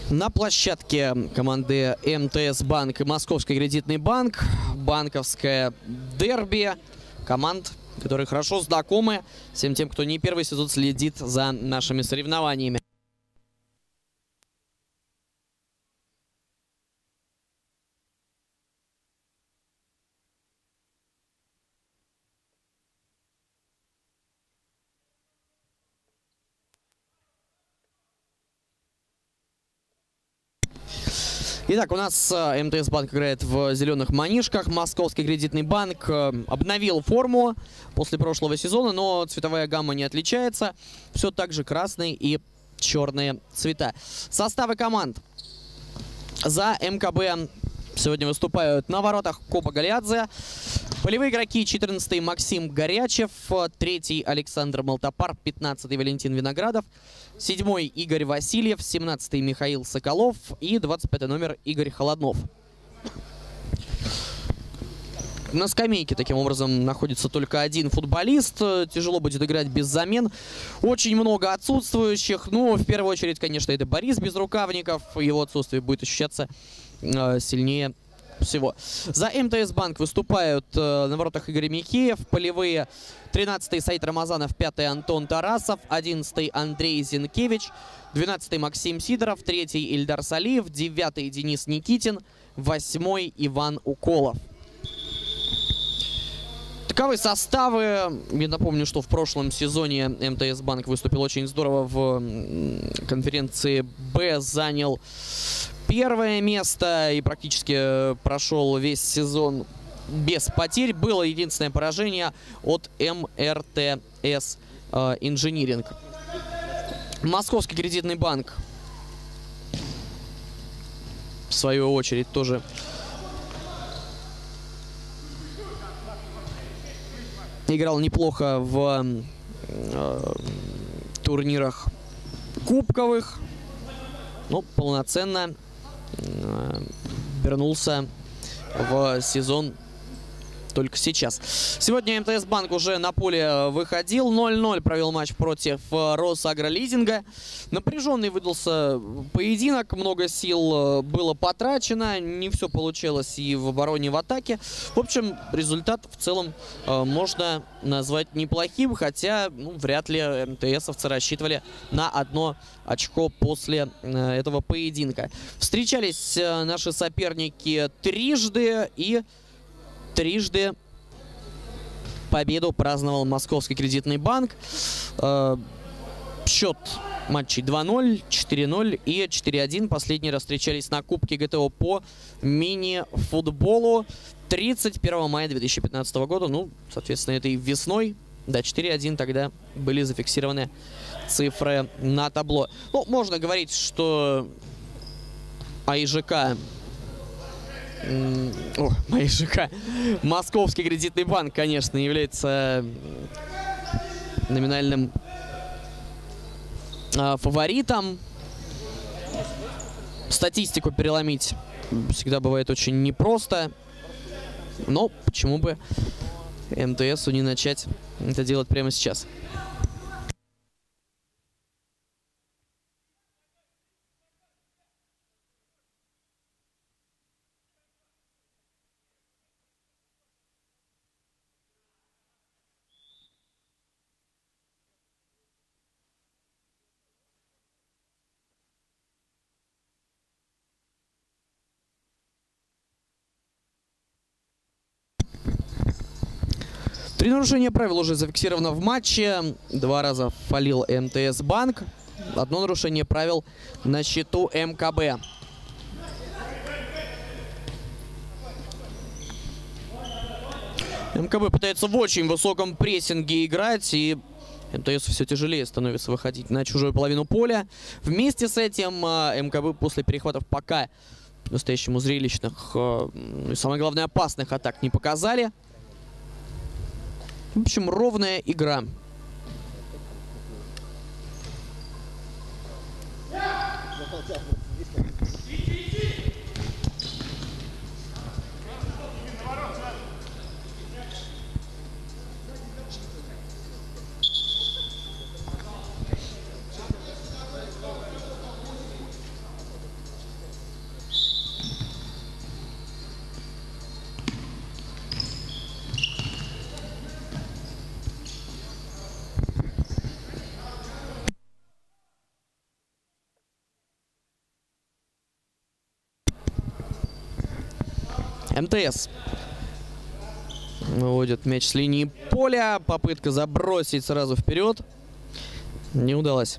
На площадке команды МТС Банк и Московский кредитный банк банковское дерби команд, которые хорошо знакомы всем тем, кто не первый сезон следит за нашими соревнованиями. Итак, у нас МТС Банк играет в зеленых манишках. Московский кредитный банк обновил форму после прошлого сезона, но цветовая гамма не отличается. Все так же красные и черные цвета. Составы команд. За МКБ сегодня выступают на воротах Копа Галиадзе. Полевые игроки: 14-й Максим Горячев, 3-й Александр Малтопар, 15-й Валентин Виноградов, 7-й Игорь Васильев, 17-й Михаил Соколов и 25-й номер Игорь Холоднов. На скамейке таким образом находится только один футболист. Тяжело будет играть без замен. Очень много отсутствующих. Ну, в первую очередь, конечно, это Борис Безрукавников. Его отсутствие будет ощущаться сильнее всего. За МТС Банк выступают на воротах Игорь Михеев. Полевые: 13-й Саид Рамазанов, 5-й Антон Тарасов, 11-й Андрей Зинкевич, 12-й Максим Сидоров, 3-й Ильдар Салиев, 9-й Денис Никитин, 8-й Иван Уколов. Таковы составы. Я напомню, что в прошлом сезоне МТС Банк выступил очень здорово в конференции «Б», занял первое место и практически прошел весь сезон без потерь. Было единственное поражение от МРТС Инжиниринг. Московский кредитный банк, в свою очередь, тоже играл неплохо в турнирах кубковых, но полноценно вернулся в сезон только сейчас. Сегодня МТС Банк уже на поле выходил. 0-0 провел матч против Росагролизинга. Напряженный выдался поединок. Много сил было потрачено. Не все получилось и в обороне, и в атаке. В общем, результат в целом можно назвать неплохим. Хотя вряд ли МТСовцы рассчитывали на одно очко после этого поединка. Встречались наши соперники трижды, и трижды победу праздновал Московский кредитный банк. Счет матчей 2-0, 4-0 и 4-1. Последний раз встречались на Кубке ГТО по мини-футболу 31 мая 2015 года. Ну, соответственно, этой весной. Да, 4-1 тогда были зафиксированы цифры на табло. Ну, можно говорить, что АИЖК... Московский кредитный банк, конечно, является номинальным фаворитом. Статистику переломить всегда бывает очень непросто. Но почему бы МТСу не начать это делать прямо сейчас? Три нарушения правил уже зафиксировано в матче. 2 раза фалил МТС Банк. 1 нарушение правил на счету МКБ. МКБ пытается в очень высоком прессинге играть, и МТС все тяжелее становится выходить на чужую половину поля. Вместе с этим МКБ после перехватов пока по-настоящему зрелищных и, самое главное, опасных атак не показали. В общем, ровная игра. МТС выводит мяч с линии поля. Попытка забросить сразу вперед не удалась.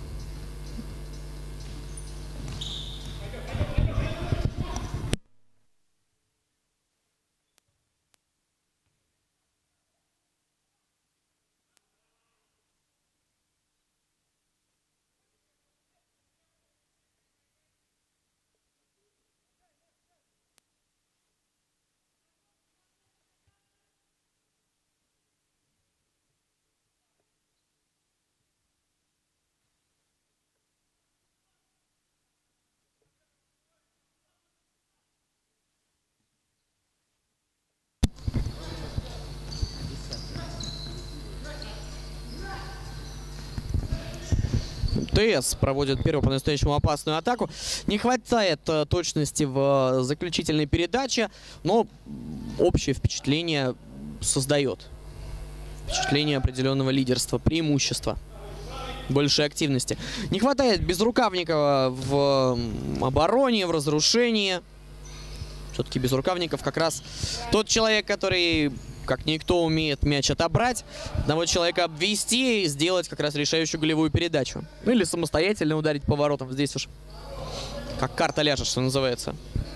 МТС проводит первую по-настоящему опасную атаку. Не хватает точности в заключительной передаче, но общее впечатление создает. Впечатление определенного лидерства, преимущества, большей активности. Не хватает Безрукавникова в обороне, в разрушении. Все-таки Безрукавников как раз тот человек, который, как никто, умеет мяч отобрать, одного человека обвести и сделать как раз решающую голевую передачу. Ну или самостоятельно ударить по воротам. Здесь уж как карта ляжет, что называется.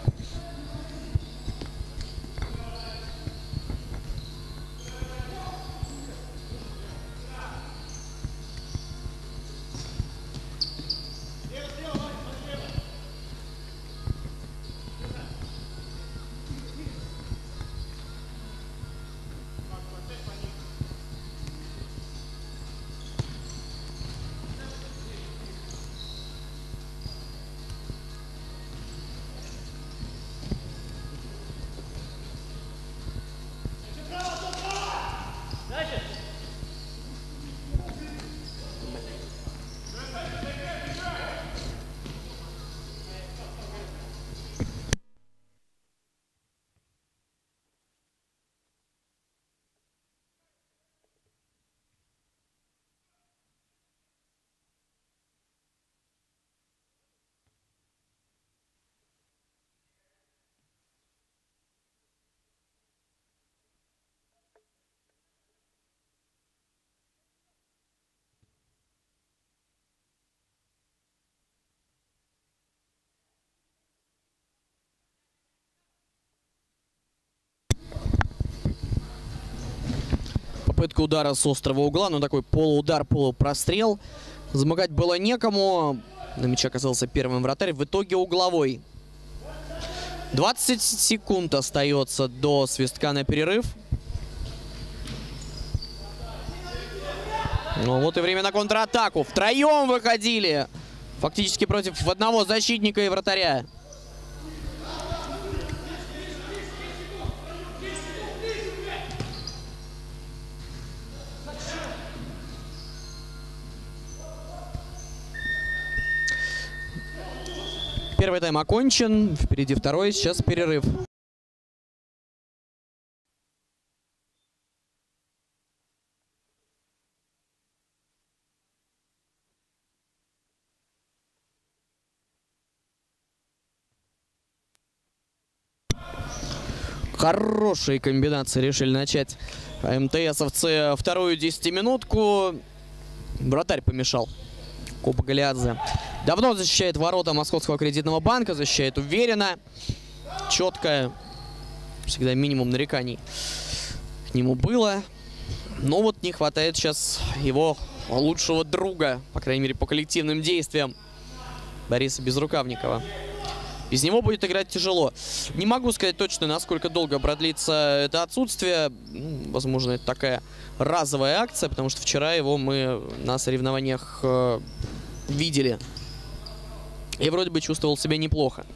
Попытка удара с острого угла, но такой полуудар, полупрострел. Замыкать было некому. На мяче оказался первым вратарь. В итоге угловой. 20 секунд остается до свистка на перерыв. Ну вот и время на контратаку. Втроем выходили. Фактически против одного защитника и вратаря. Первый тайм окончен. Впереди второй. Сейчас перерыв. Хорошие комбинации решили начать МТСовцы вторую 10-минутку. Вратарь помешал. Купа Галиадзе давно защищает ворота Московского кредитного банка. Защищает уверенно, четко. Всегда минимум нареканий к нему было. Но вот не хватает сейчас его лучшего друга, по крайней мере, по коллективным действиям, Бориса Безрукавникова. Без него будет играть тяжело. Не могу сказать точно, насколько долго продлится это отсутствие. Возможно, это такая разовая акция, потому что вчера его мы на соревнованиях видели. И вроде бы чувствовал себя неплохо.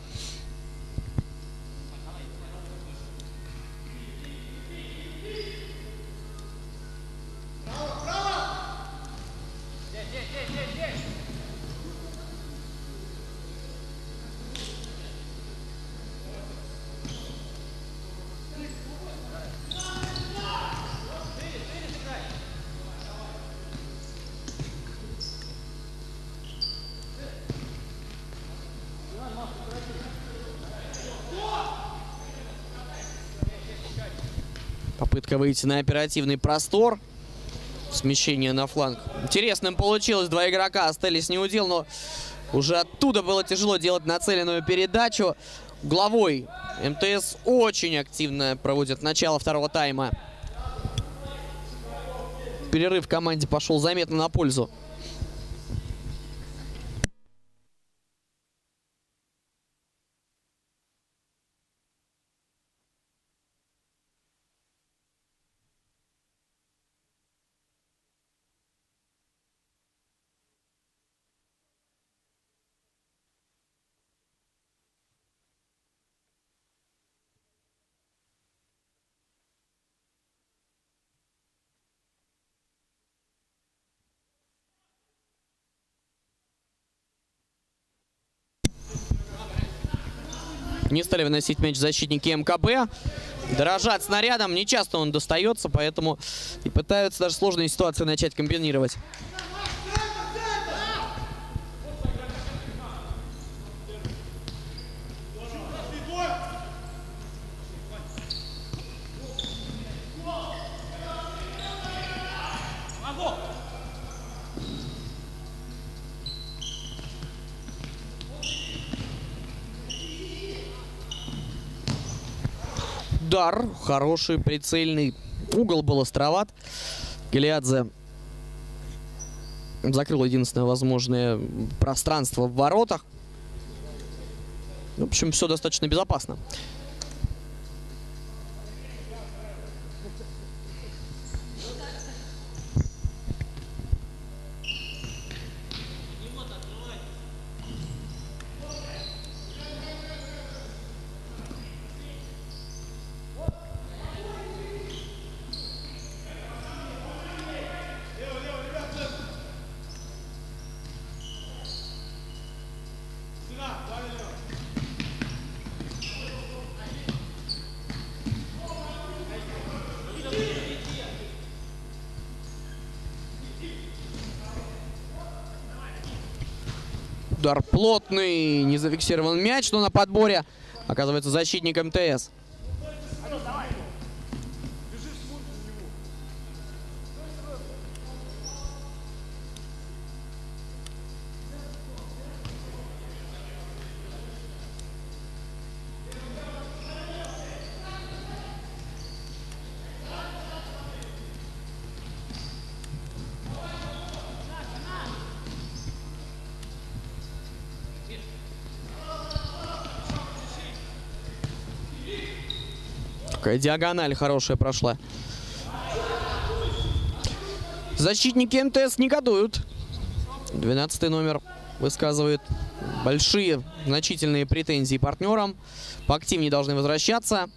Попытка выйти на оперативный простор. Смещение на фланг. Интересным получилось. Два игрока остались неудел, но уже оттуда было тяжело делать нацеленную передачу. Угловой. МТС очень активно проводит начало второго тайма. Перерыв команде пошел заметно на пользу. Не стали выносить мяч защитники МКБ. Дорожат снарядом. Не часто он достается, поэтому и пытаются даже сложные ситуации начать комбинировать. Удар хороший, прицельный. Угол был островат. Галиадзе закрыл единственное возможное пространство в воротах. В общем, все достаточно безопасно. Удар плотный, не зафиксирован мяч, но на подборе оказывается защитник МТС. Такая диагональ хорошая прошла. Защитники МТС негодуют. 12-й номер высказывает большие, значительные претензии партнерам. Поактивнее должны возвращаться.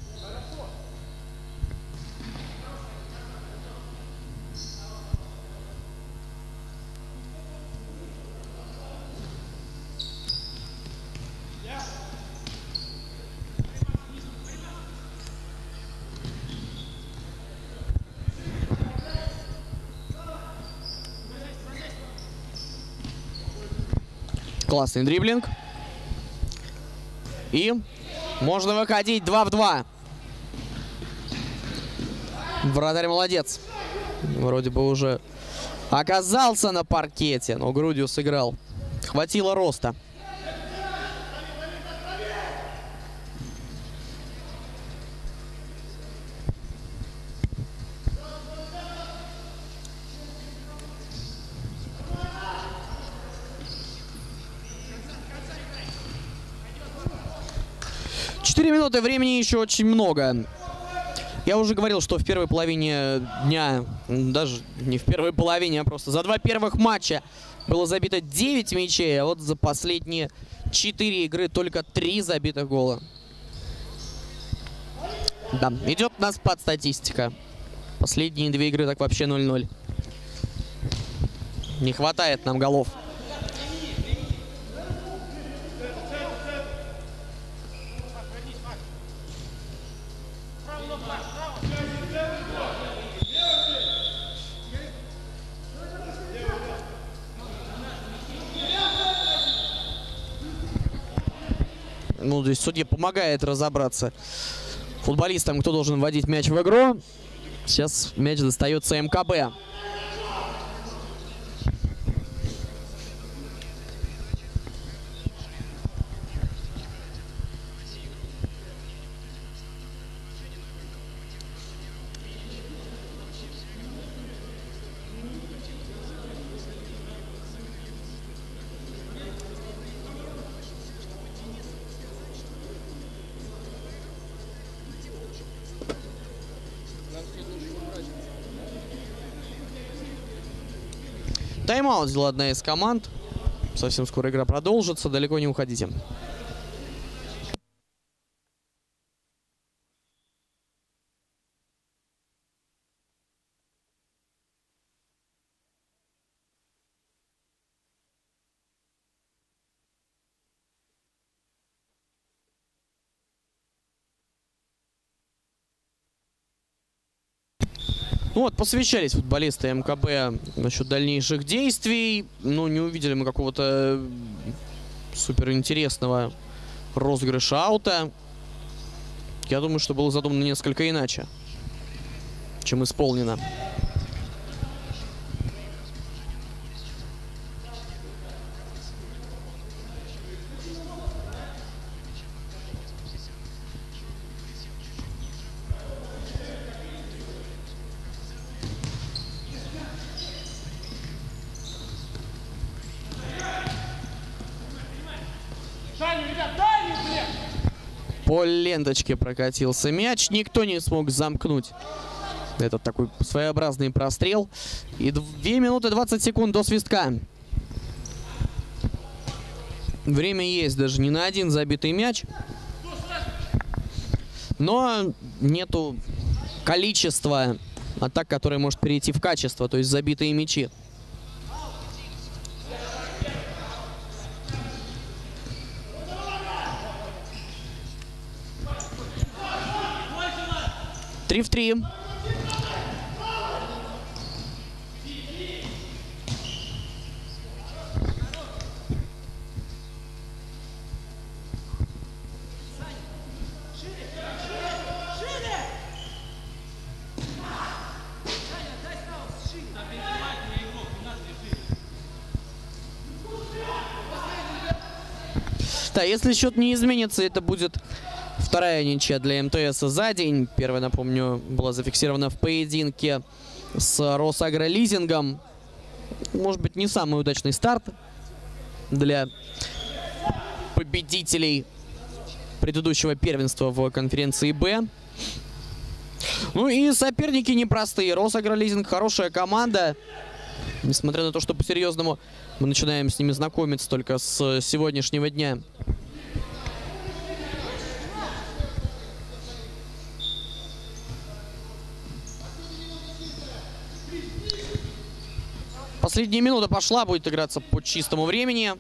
Классный дриблинг. И можно выходить 2 в 2. Вратарь молодец. Вроде бы уже оказался на паркете, но грудью сыграл. Хватило роста. Минуты, времени еще очень много. Я уже говорил, что в первой половине дня, даже не в первой половине, а просто за 2 первых матча было забито 9 мячей, а вот за последние 4 игры только 3 забитых гола. Да, идет у нас под статистика. Последние 2 игры так вообще 0-0. Не хватает нам голов. Ну, здесь судья помогает разобраться футболистам, кто должен вводить мяч в игру. Сейчас мяч достается МКБ. Тайм-аут взяла одна из команд. Совсем скоро игра продолжится. Далеко не уходите. Ну вот, посвящались футболисты МКБ насчет дальнейших действий. Но не увидели мы какого-то суперинтересного розыгрыша аута. Я думаю, что было задумано несколько иначе, чем исполнено. По ленточке прокатился мяч. Никто не смог замкнуть этот такой своеобразный прострел. И 2 минуты 20 секунд до свистка. Время есть даже не на один забитый мяч. Но нету количества атак, которые может перейти в качество, то есть забитые мячи. Три в 3. Да, если счет не изменится, это будет вторая ничья для МТС за день. Первая, напомню, была зафиксирована в поединке с Росагролизингом. Может быть, не самый удачный старт для победителей предыдущего первенства в конференции «Б». Ну и соперники непростые. Росагролизинг хорошая команда. Несмотря на то, что по-серьезному мы начинаем с ними знакомиться только с сегодняшнего дня. Последняя минута пошла, будет играться по чистому времени.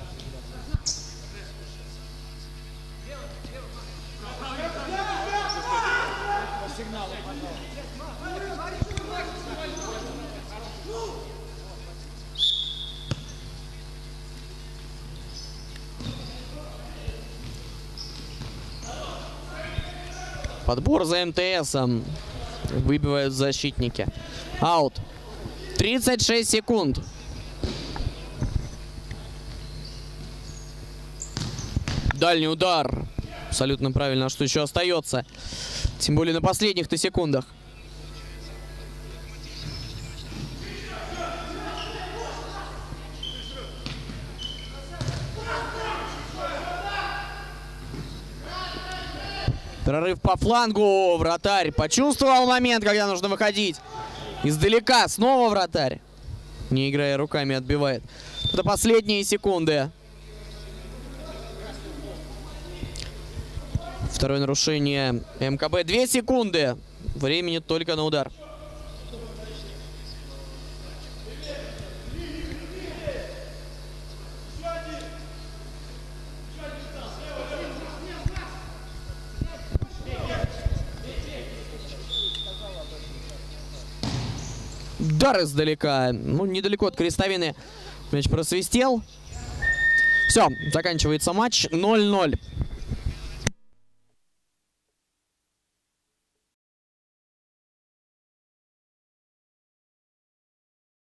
Подбор за МТСом. Выбивают защитники. Аут. 36 секунд. Дальний удар. Абсолютно правильно. А что еще остается? Тем более на последних-то секундах. Прорыв по флангу. Вратарь почувствовал момент, когда нужно выходить. Издалека. Снова вратарь. Не играя руками, отбивает. Это последние секунды. Второе нарушение МКБ. 2 секунды. Времени только на удар. Удар издалека. Ну, недалеко от крестовины мяч просвистел. Все, заканчивается матч 0-0.